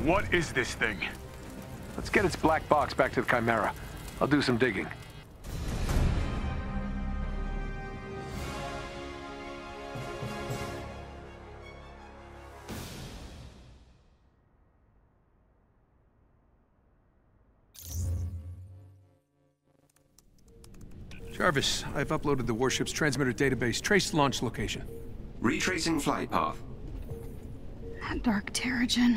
What is this thing? Let's get its black box back to the Chimera. I'll do some digging. Jarvis, I've uploaded the warship's transmitter database. Trace launch location. Retracing flight path. That dark Terrigen.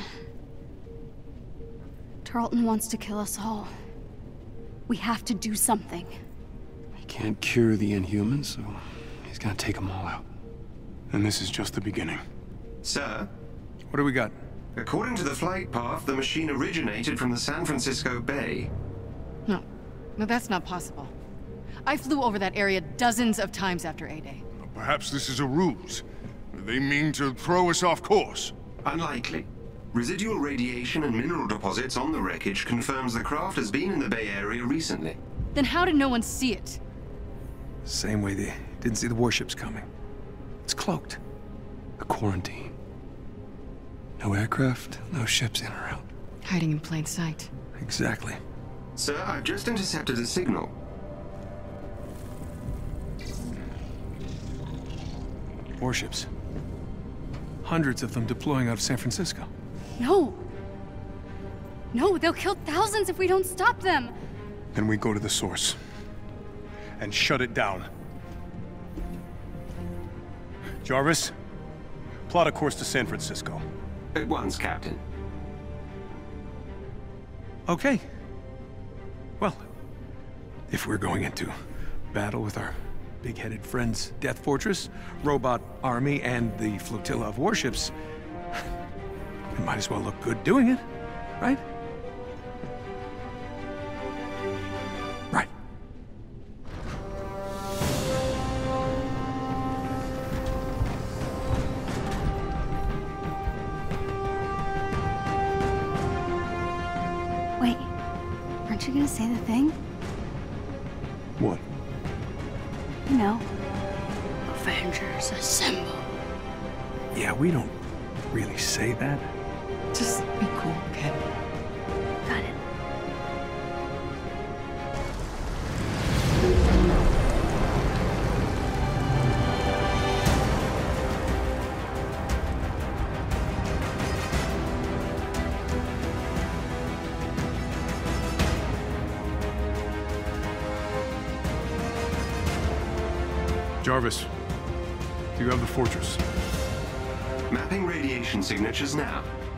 Tarleton wants to kill us all. We have to do something. He can't cure the Inhumans, so he's gonna take them all out. And this is just the beginning. Sir, What do we got? according to the flight path, the machine originated from the San Francisco Bay. No, that's not possible. I flew over that area dozens of times after A-Day. Perhaps this is a ruse. They mean to throw us off course. Unlikely. Residual radiation and mineral deposits on the wreckage confirms the craft has been in the Bay Area recently. Then how did no one see it? Same way they didn't see the warships coming. It's cloaked. A quarantine. No aircraft, no ships in or out. Hiding in plain sight. Exactly. Sir, I've just intercepted a signal. Warships. Hundreds of them deploying out of San Francisco. No! No, they'll kill thousands if we don't stop them! Then we go to the source. And shut it down. Jarvis, plot a course to San Francisco. At once, Captain. Okay. Well, if we're going into battle with our big-headed friends, Death Fortress, Robot Army, and the flotilla of warships, we might as well look good doing it, right? Right. Wait, aren't you gonna say the thing? What? You know. Avengers assemble. Yeah, we don't really say that. Just be cool, okay? Got it. Jarvis, do you have the fortress? Mapping radiation signatures now.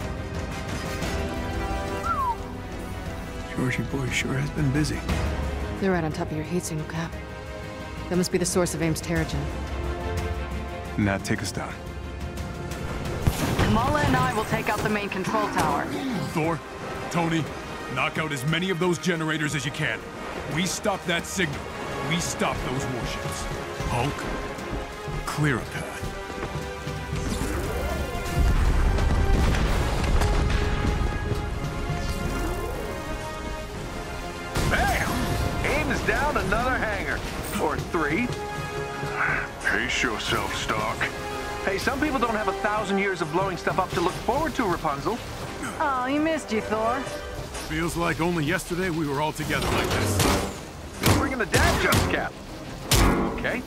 Georgie boy sure has been busy. They're right on top of your heat signal, Cap. That must be the source of Ames Terrigen. Nat, take us down. Kamala and I will take out the main control tower. Thor, Tony, knock out as many of those generators as you can. We stop that signal. We stop those warships. Hulk, clear a path. Bam! Ames down another hangar. Or 3. Pace yourself, Stark. Hey, some people don't have 1,000 years of blowing stuff up to look forward to, Rapunzel. Oh, he missed you, Thor. Feels like only yesterday we were all together like this. Bringing the dad jokes, Cap. Okay.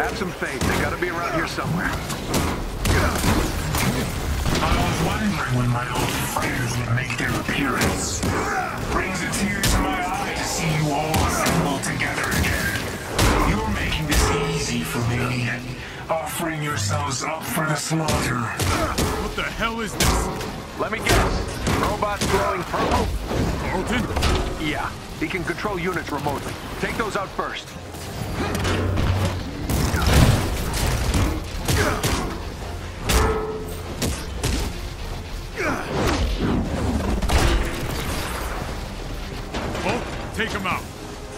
Have some faith. They gotta be around here somewhere. I was wondering when my old friends would make their appearance. Brings a tear to my eye to see you all assembled together again. You're making this easy for me, offering yourselves up for the slaughter. What the hell is this? Let me guess. Robots glowing purple? Carlton? Yeah. He can control units remotely. Take those out first. Hulk, take him out.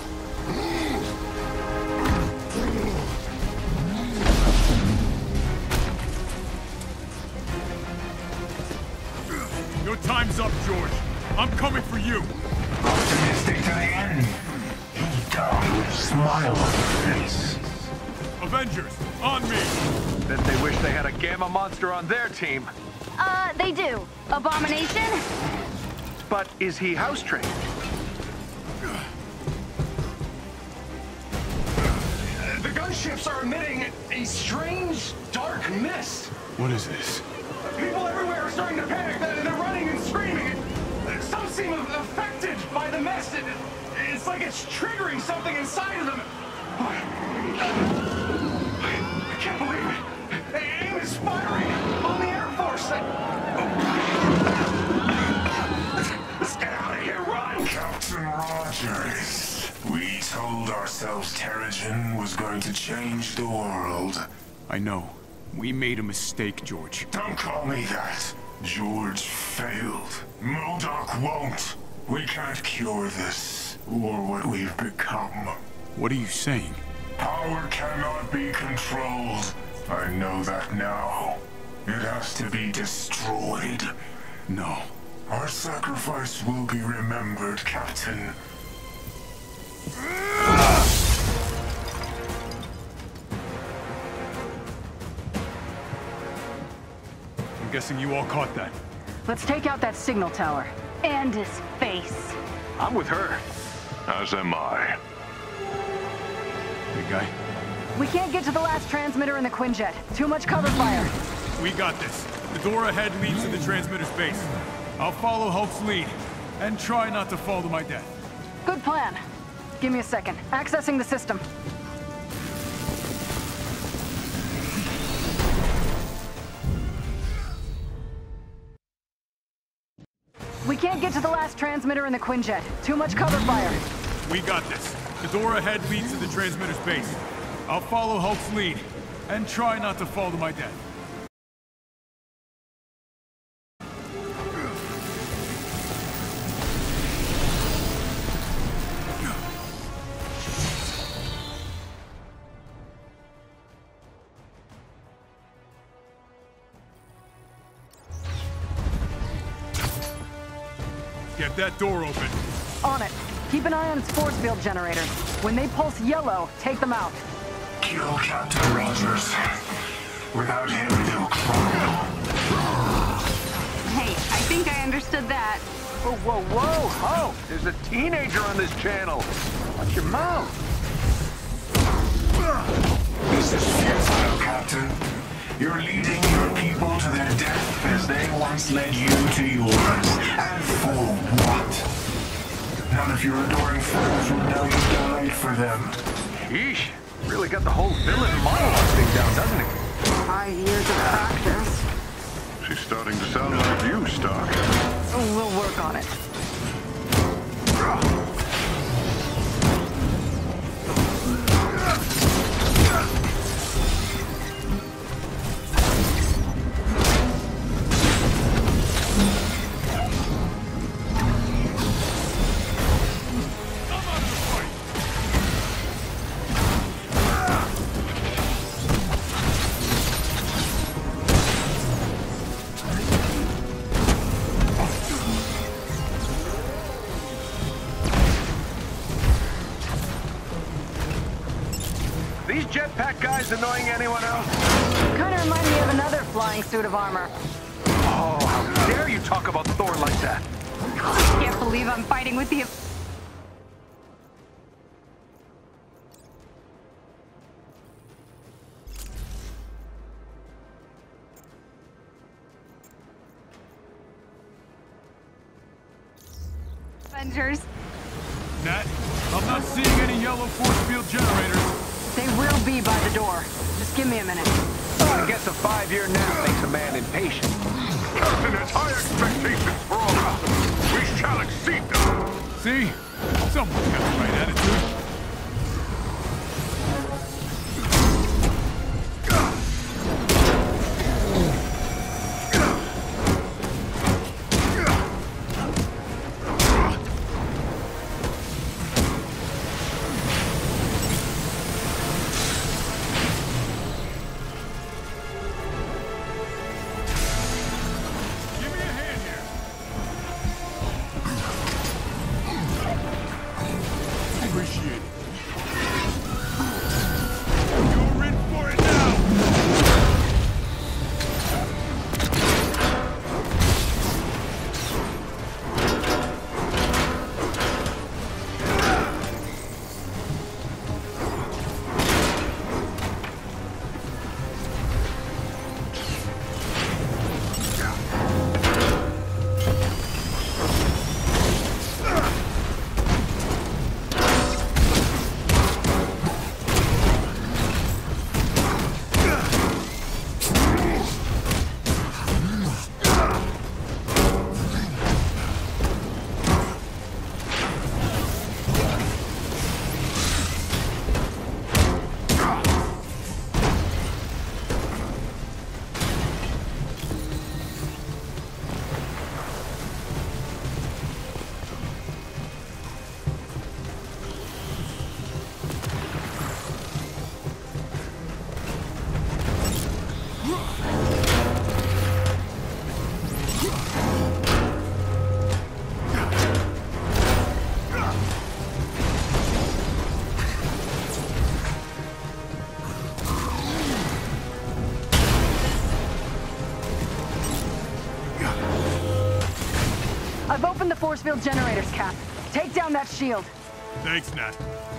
Your time's up, George. I'm coming for you. Optimistic to the end. He died with a smile on his face. Avengers, on me! Bet they wish they had a Gamma monster on their team. They do. Abomination? But is he house trained? The gunships are emitting a strange, dark mist. What is this? People everywhere are starting to panic. They're running and screaming. Some seem affected by the mist. It's like it's triggering something inside of them. I can't believe it. AIM is firing on the Air Force. Let's get out of here, run! Captain Rogers, we told ourselves Terrigen was going to change the world. I know. We made a mistake, George. Don't call me that. George failed. MODOK won't. We can't cure this, or what we've become. What are you saying? Power cannot be controlled. I know that now. It has to be destroyed. No. Our sacrifice will be remembered, Captain. I'm guessing you all caught that. Let's take out that signal tower. And his face. I'm with her. As am I. Big guy, We can't get to the last transmitter in the Quinjet. Too much cover fire. we got this. The door ahead leads to the transmitter's base. I'll follow Hulk's lead, and try not to fall to my death. Good plan. Give me a second. Accessing the system. We can't get to the last transmitter in the Quinjet. Too much cover fire. We got this. The door ahead leads to the transmitter's base. I'll follow Hulk's lead, and try not to fall to my death. Get that door open. On it. Keep an eye on its force field generators. When they pulse yellow, take them out. Kill Captain Rogers. Without him, they'll crumble. Hey, I think I understood that. Whoa, whoa, whoa! Oh, there's a teenager on this channel. Watch your mouth. This is futile, Captain. You're leading your people to their death as they once led you to yours. And for what? None of your adoring friends will know you died for them. Yeesh. Really got the whole villain monologue thing down, doesn't he? 5 years of practice. She's starting to sound like you, Stark. We'll work on it. These jetpack guys annoying anyone else? Kind of remind me of another flying suit of armor. Oh, how dare you talk about Thor like that? I can't believe I'm fighting with the... Avengers. Nat, I'm not seeing any yellow force field generators. They will be by the door. Just give me a minute. I guess a 5-year nap makes a man impatient. Captain has high expectations for all customers. We shall exceed them. See? Someone's got the right attitude. I've opened the force field generators, Cap. Take down that shield. Thanks, Nat.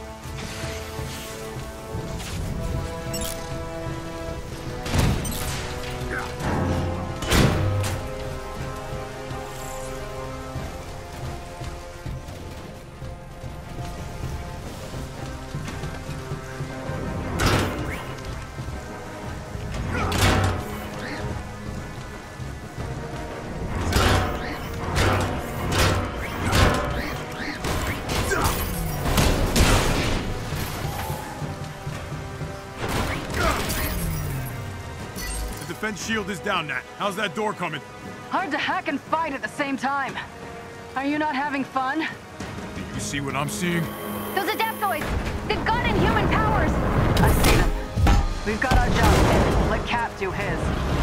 Defense shield is down, Nat. How's that door coming? Hard to hack and fight at the same time. Are you not having fun? Do you see what I'm seeing? Those Adaptoids! They've got inhuman powers! I see them. We've got our job, kid. Let Cap do his.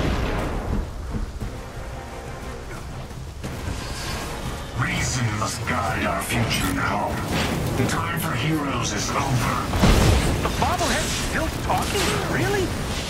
Reason must guide our future now. The time for heroes is over. The bobblehead's still talking? Really?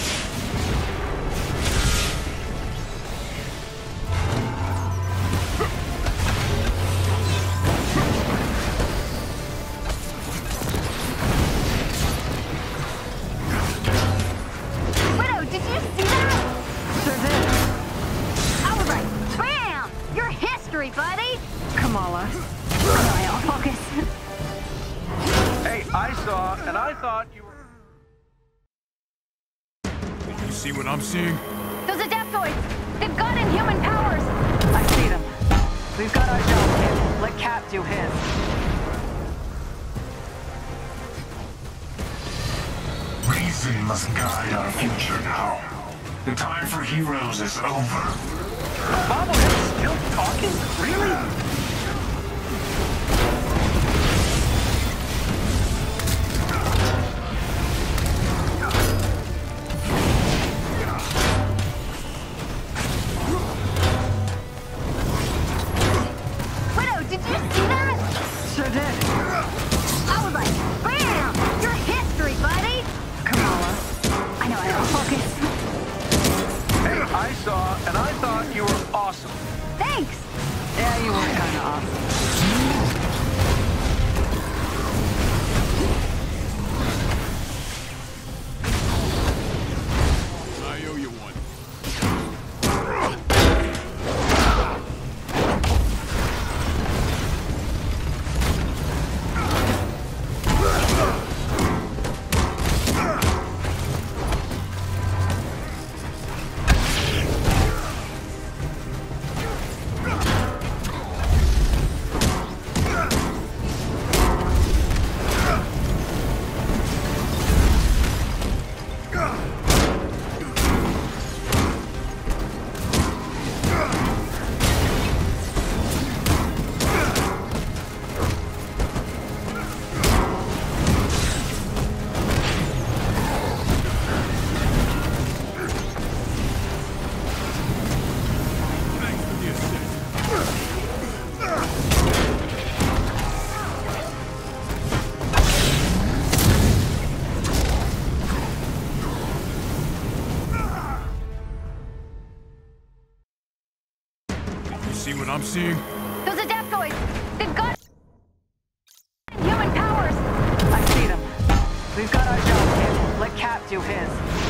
Buddy! Kamala. I'll focus. Hey, I saw, and I thought you were... Did you see what I'm seeing? Those Adaptoids! They've got inhuman powers! I see them. We've got our job, kid. Let Cap do his. Reason must guide our future now. The time for heroes is over. The bobblehead's still talking? Really? Widow, did you see that? Sure did. I was like, bam! You're history, buddy! Kamala. I know, I'll focus. Hey, I saw, and I thought you were awesome. Thanks! Yeah, you were kinda awesome. I owe you one. See what I'm seeing? Those Adaptoids! They've got human powers! I see them. We've got our job, kid. Let Cap do his.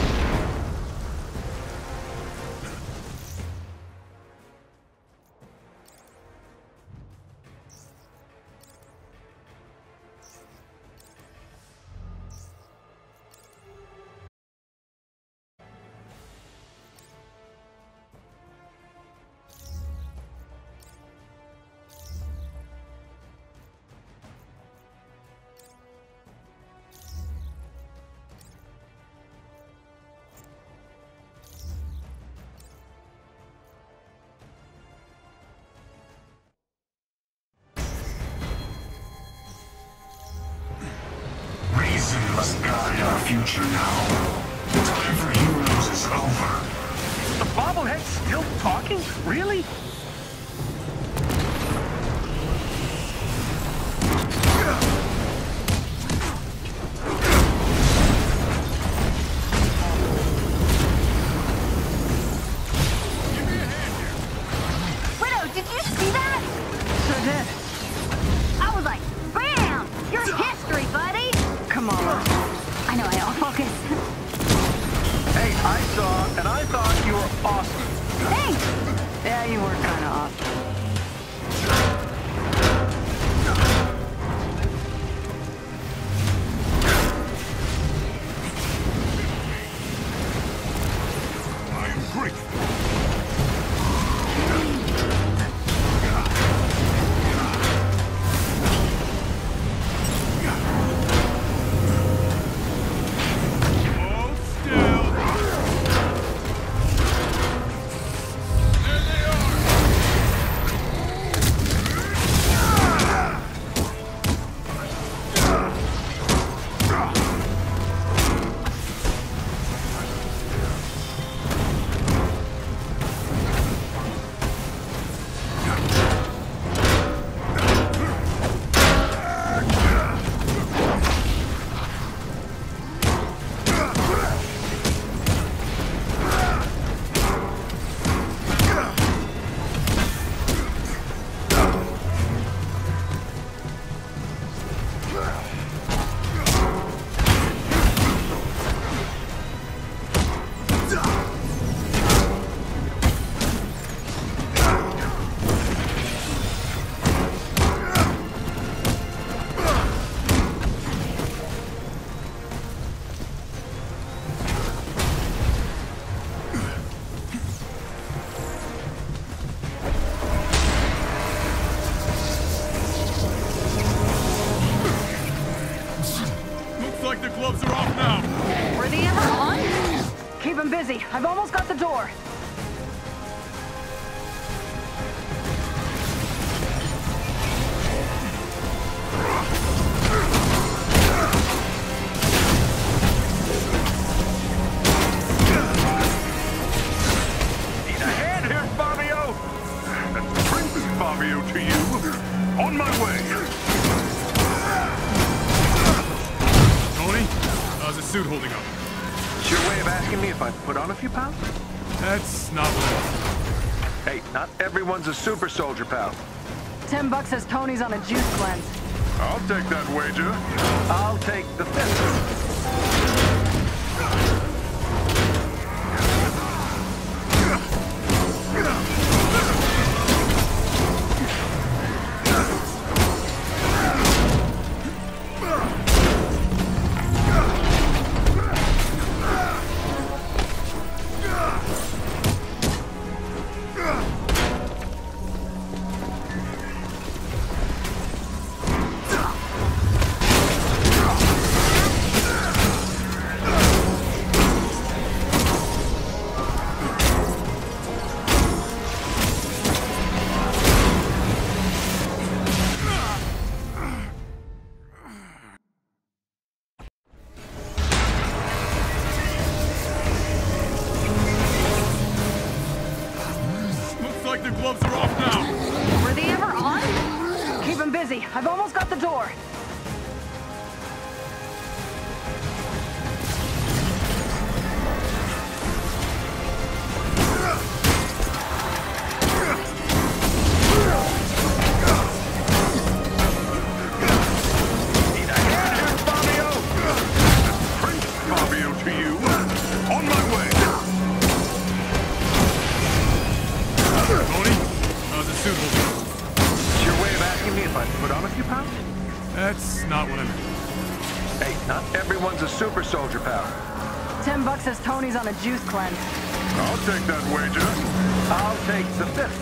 Reason must guide our future now. The time for heroes is over. The bobblehead's still talking? Really? Widow, did you see that? Sure did. I was like, bam! You're history, buddy! Come on. I know, I don't focus. Hey, I saw, and I thought you were awesome. Thanks! Yeah, you were kinda off. I am grateful. Hold still. There they are. Looks like the gloves are off now. Were they ever on? Keep him busy. I've almost got the door. Need a hand here, Fabio? That's Princess Fabio to you. On my way. Tony, how's the suit holding up? It's your way of asking me if I put on a few pounds? That's not what Hey, not everyone's a super soldier, pal. $10 says Tony's on a juice cleanse. I'll take that wager. I'll take the fifth. the gloves are off now. Were they ever on? Keep him busy. I've almost got the door. What, put on a few pounds? That's not what I meant. Hey, not everyone's a super soldier, pal. $10 says Tony's on a juice cleanse. I'll take that wager. I'll take the fifth.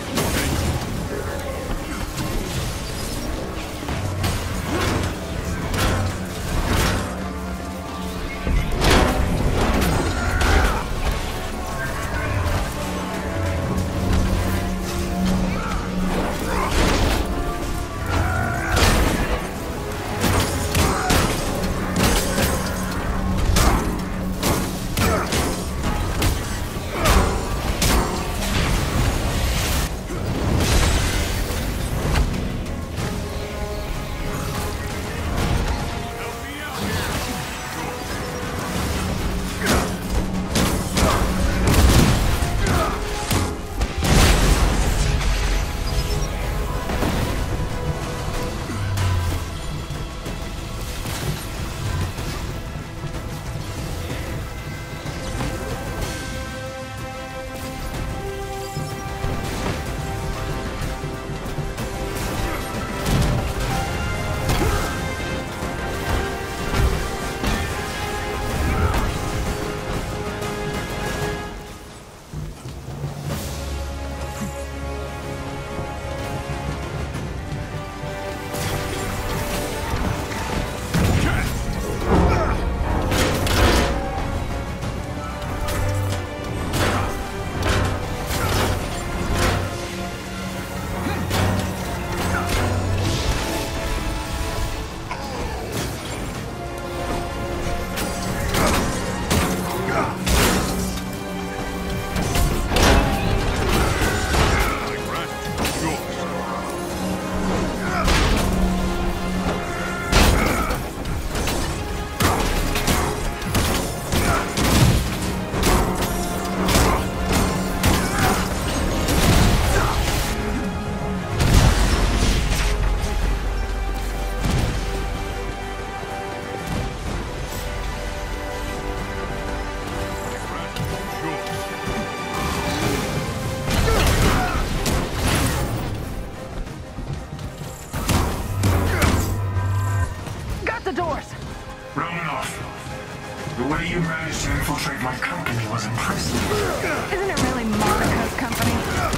The way you managed to infiltrate my company was impressive. Isn't it really Monica's company?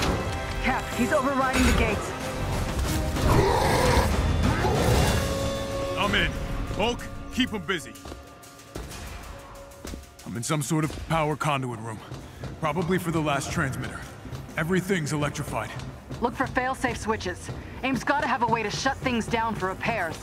Cap, he's overriding the gates. I'm in. Hulk, keep him busy. I'm in some sort of power conduit room. Probably for the last transmitter. Everything's electrified. Look for fail-safe switches. AIM's gotta have a way to shut things down for repairs.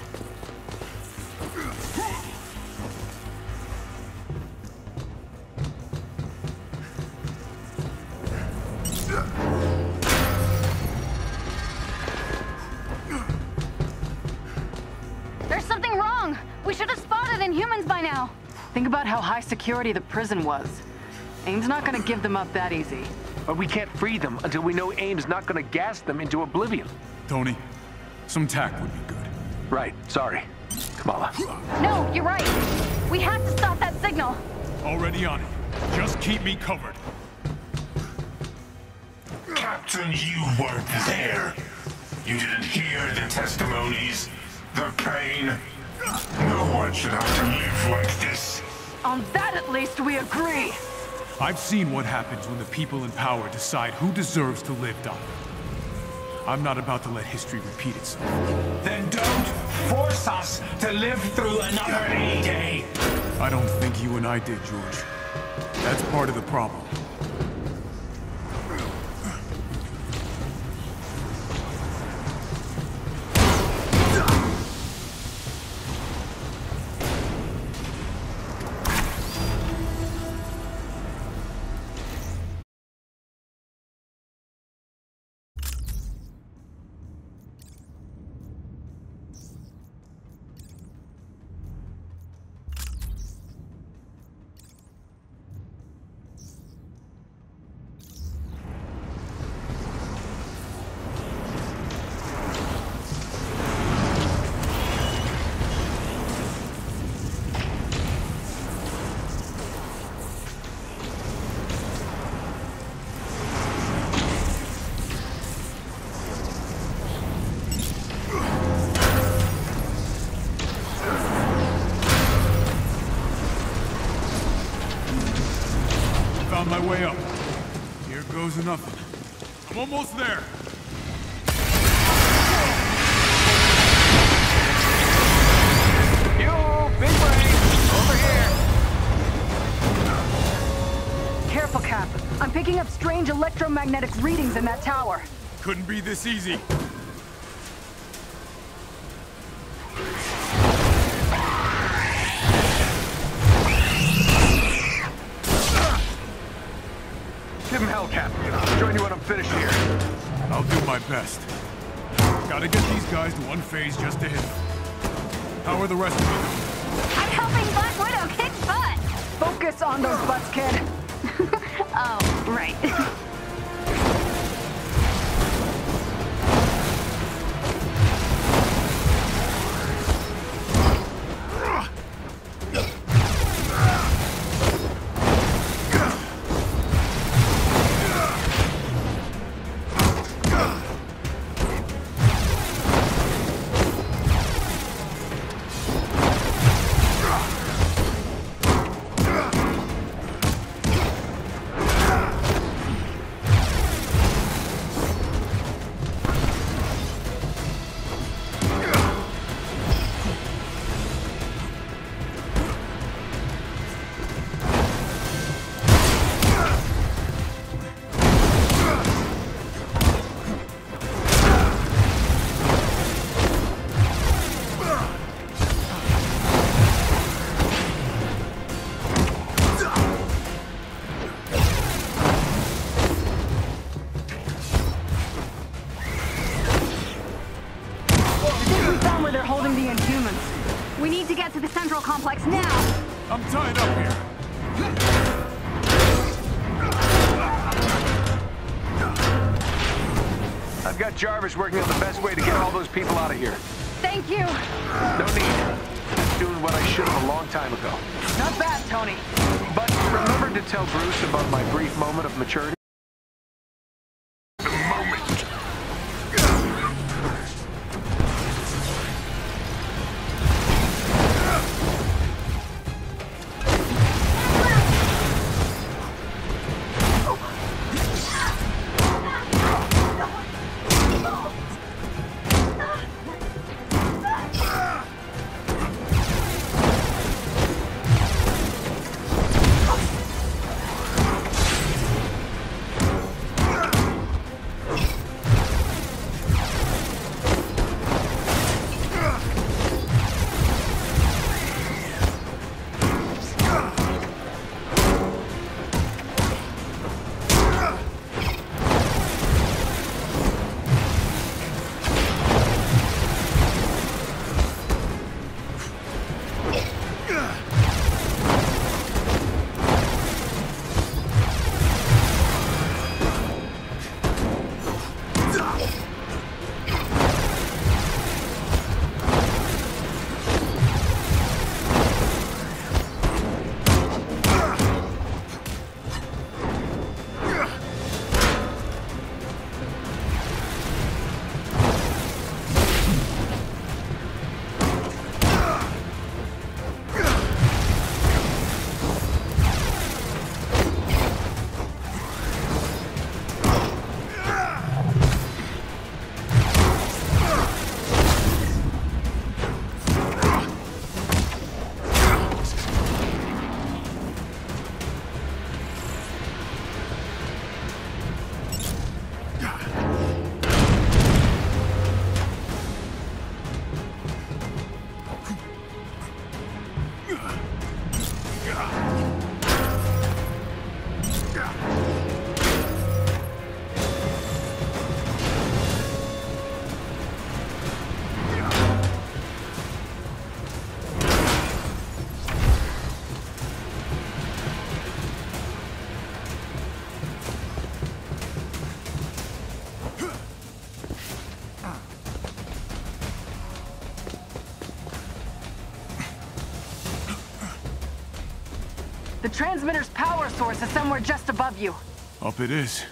There's something wrong! We should have spotted Inhumans by now! Think about how high security the prison was. AIM's not gonna give them up that easy. But we can't free them until we know AIM's not gonna gas them into oblivion. Tony, some tack would be good. Right, sorry. Kamala. No, you're right. We have to stop that signal. Already on it. Just keep me covered. Captain, you weren't there. You didn't hear the testimonies, the pain. No one should have to live like this. On that at least we agree. I've seen what happens when the people in power decide who deserves to live, Doc. I'm not about to let history repeat itself. Then don't force us to live through another A-Day. I don't think you and I did, George. That's part of the problem. on my way up. Here goes nothing. I'm almost there. You, big brain, over here. Careful, Cap. I'm picking up strange electromagnetic readings in that tower. Couldn't be this easy. Give him hell, Cap. Join you when I'm finished here. I'll do my best. Gotta get these guys to unphase just to hit them. How are the rest of them? I'm helping Black Widow kick butt! Focus on those butts, kid. Oh, right. We need to get to the central complex now. I'm tied up here. I've got Jarvis working on the best way to get all those people out of here. Thank you. No need. Just doing what I should have a long time ago. Not bad, Tony. But remember to tell Bruce about my brief moment of maturity? The transmitter's power source is somewhere just above you. Up it is.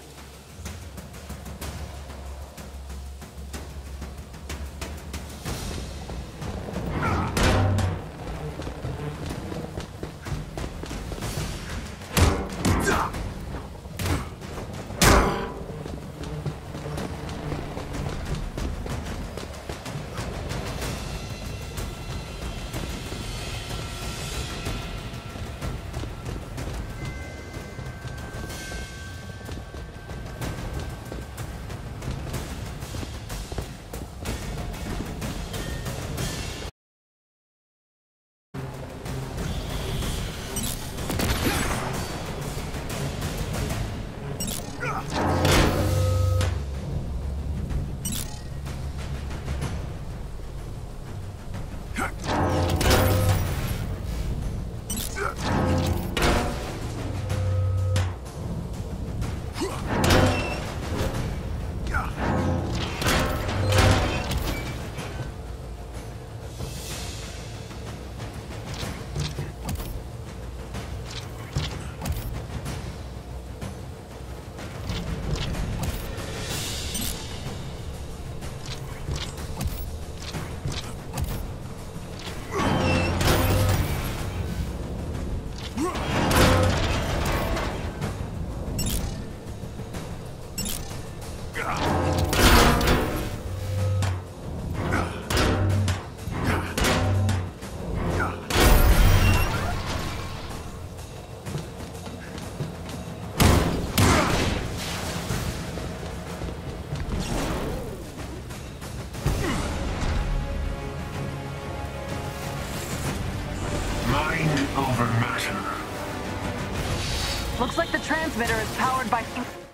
Looks like the transmitter is powered by...